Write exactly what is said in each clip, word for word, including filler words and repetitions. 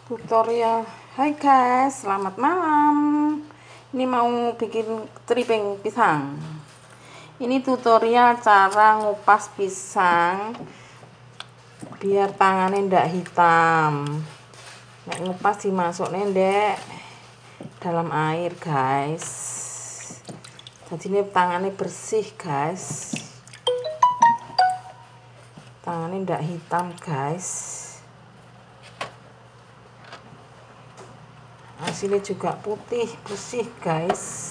Tutorial. Hai guys, selamat malam. Ini mau bikin tripping pisang. Ini tutorial cara ngupas pisang biar tangannya ndak hitam. Nek ngupas dimasuknya ndek dalam air guys, jadi ini tangannya bersih guys, tangannya ndak hitam guys, hasilnya juga putih bersih guys.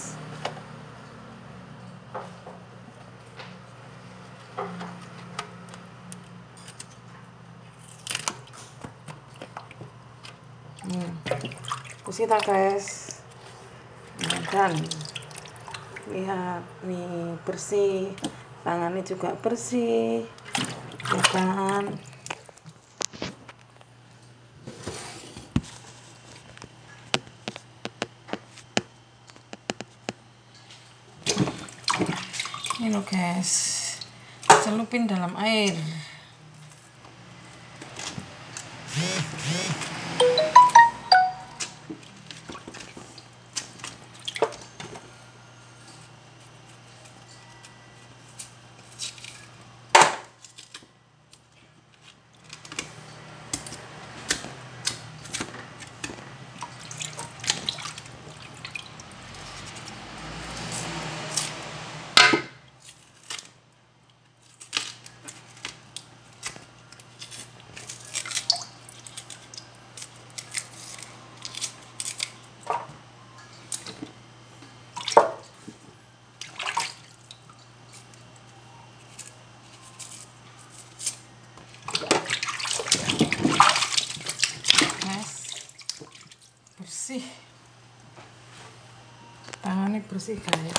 hmm. Bersih tak guys, dan lihat nih bersih, tangannya juga bersih ya kan. Ini loh guys, celupin dalam air. Bersih, tangannya bersih guys.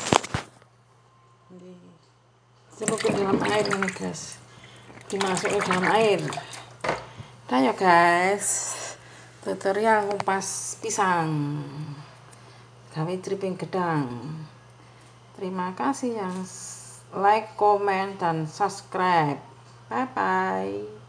Celupin dalam air ini guys, dimasukin dalam air. Dah ya guys, tutorial ngupas pisang gawe tripping gedang. Terima kasih yang like, komen, dan subscribe. Bye bye.